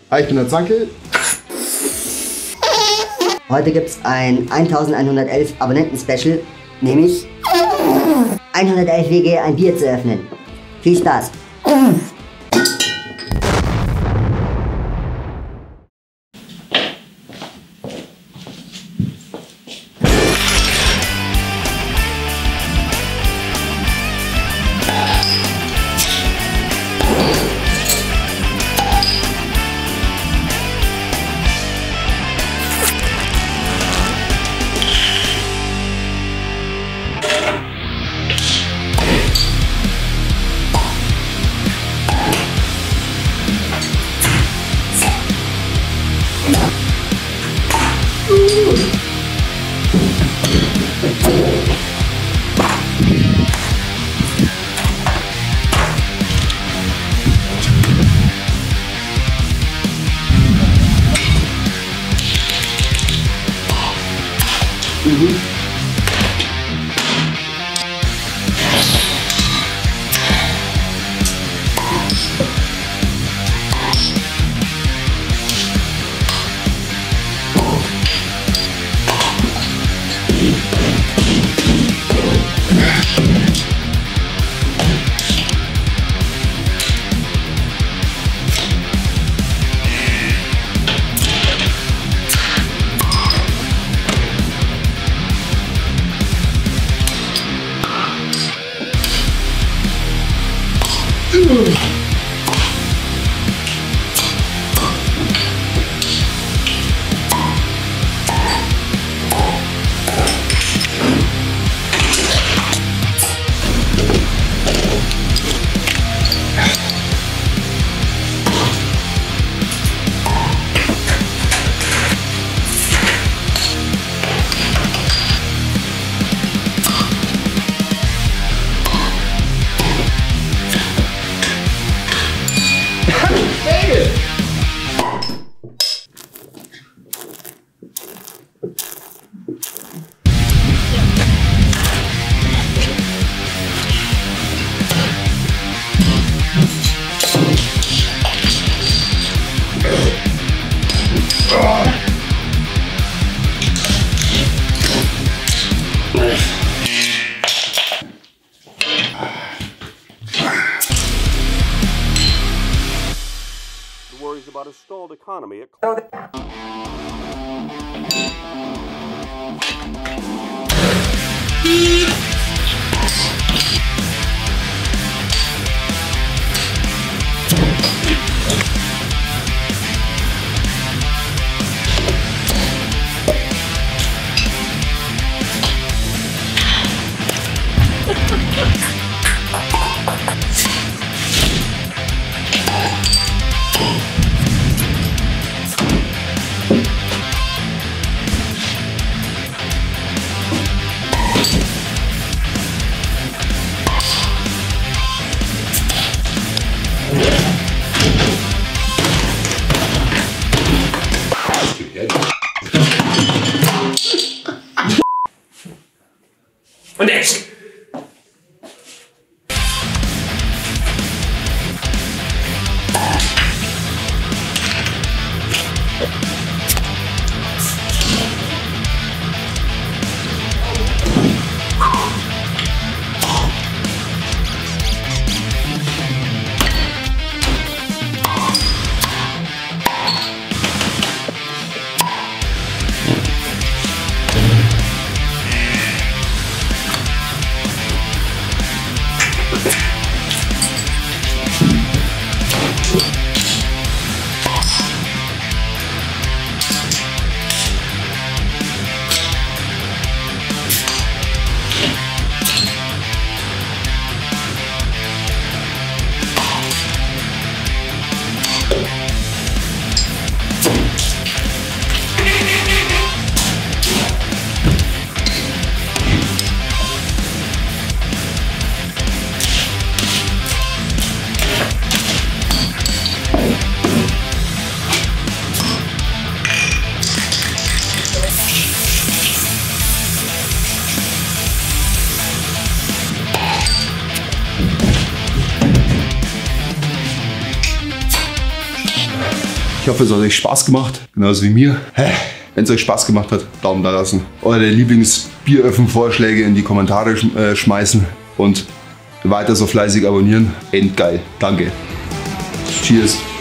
Hi, ich bin der Zankl. Heute gibt es ein 1111 Abonnenten Special, nämlich 111 Wege ein Bier zu öffnen. Viel Spaß! Worries about a stalled economy. Und Action! Ich hoffe, es hat euch Spaß gemacht, genauso wie mir. Wenn es euch Spaß gemacht hat, Daumen da lassen. Eure Lieblingsbieröffnen-Vorschläge in die Kommentare schmeißen und weiter so fleißig abonnieren. Endgeil. Danke. Cheers.